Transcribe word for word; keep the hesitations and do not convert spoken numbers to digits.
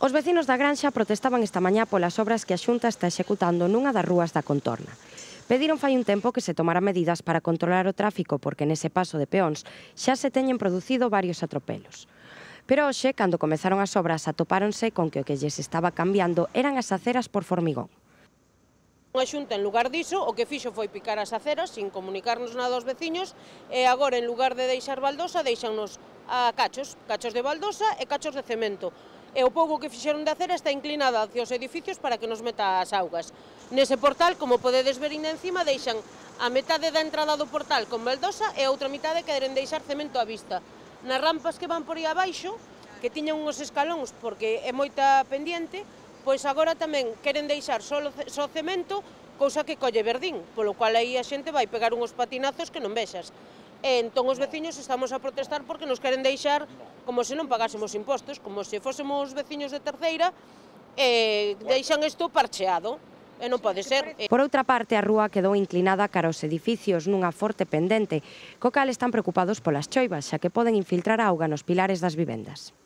Os vecinos da Granxa protestaban esta mañá polas obras que a Xunta está executando nunha das rúas da contorna. Pediron fai un tempo que se tomara medidas para controlar o tráfico porque nese paso de peóns xa se teñen producido varios atropelos. Pero hoxe, cando comezaron as obras, atopáronse con que o que lles estaba cambiando eran as aceras por formigón. A Xunta, en lugar diso, o que fixo foi picar as aceras sin comunicarnos nada aos veciños e agora, en lugar de deixar baldosa, deixannos a cachos, cachos de baldosa e cachos de cemento. E o pouco que fixeron de acera está inclinada hacia os edificios para que nos meta as augas. Nese portal, como podedes ver ainda encima, deixan a metade da entrada do portal con baldosa e a outra metade queren deixar cemento á vista. Nas rampas que van por aí abaixo, que tiñan uns escalóns porque é moita pendiente, pois agora tamén queren deixar só, só cemento, cousa que colle verdín, polo cual aí a xente vai pegar uns patinazos que non vexas. E entón os veciños estamos a protestar porque nos queren deixar como se non pagásemos impostos, como se fósemos veciños de terceira, e deixan isto parcheado, e non pode ser. Por outra parte, a rúa quedou inclinada cara aos edificios nunha forte pendente, co cal están preocupados polas choivas, xa que poden infiltrar auga nos pilares das vivendas.